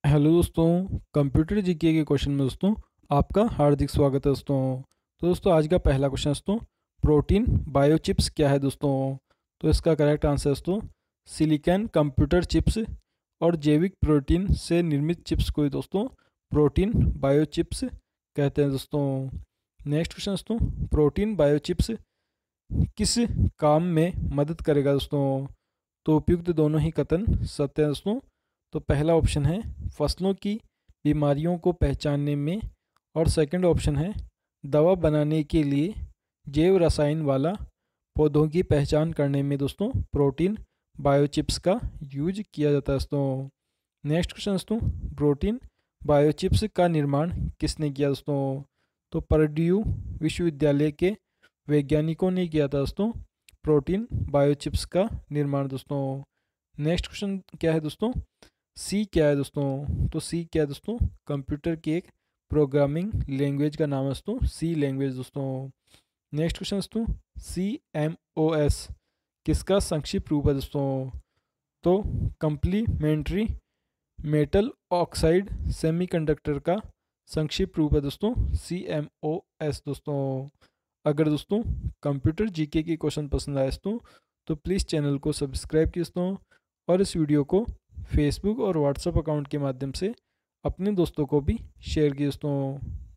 Hello दोस्तों। Computer GK के question में दोस्तों आपका हार्दिक स्वागत है दोस्तों। तो दोस्तों आज का पहला क्वेश्चन दोस्तों, प्रोटीन बायोचिप्स क्या है दोस्तों। तो इसका करेक्ट आंसर दोस्तों सिलिकॉन कंप्यूटर चिप्स और जैविक प्रोटीन से निर्मित चिप्स को ही दोस्तों प्रोटीन बायोचिप्स कहते हैं दोस्तों। नेक्स्ट क्वेश्चन दोस्तों, प्रोटीन बायोचिप्स किस काम में मदद करेगा दोस्तों। तो उपयुक्त दोनों ही कथन सत्य है दोस्तों। तो पहला ऑप्शन है फसलों की बीमारियों को पहचानने में, और सेकंड ऑप्शन है दवा बनाने के लिए जैव रसायन वाला पौधों की पहचान करने में दोस्तों प्रोटीन बायोचिप्स का यूज किया जाता है दोस्तों। नेक्स्ट क्वेश्चन दोस्तों, प्रोटीन बायोचिप्स का निर्माण किसने किया दोस्तों। तो परड्यू विश्वविद्यालय के वैज्ञानिकों ने किया था दोस्तों प्रोटीन बायोचिप्स का निर्माण दोस्तों। नेक्स्ट क्वेश्चन क्या है दोस्तों, सी क्या है दोस्तों। तो सी क्या है दोस्तों, कंप्यूटर की एक प्रोग्रामिंग लैंग्वेज का नाम है दोस्तों सी लैंग्वेज दोस्तों। नेक्स्ट क्वेश्चन दोस्तों, CMOS किसका संक्षिप्त रूप है दोस्तों। तो कंप्लीमेंट्री मेटल ऑक्साइड सेमीकंडक्टर का संक्षिप्त रूप है दोस्तों CMOS दोस्तों। अगर दोस्तों कंप्यूटर जीके के क्वेश्चन पसंद आए दोस्तों तो प्लीज़ चैनल को सब्सक्राइब कीजिए दोस्तों, और इस वीडियो को फेसबुक और व्हाट्सएप अकाउंट के माध्यम से अपने दोस्तों को भी शेयर कीजिए दोस्तों।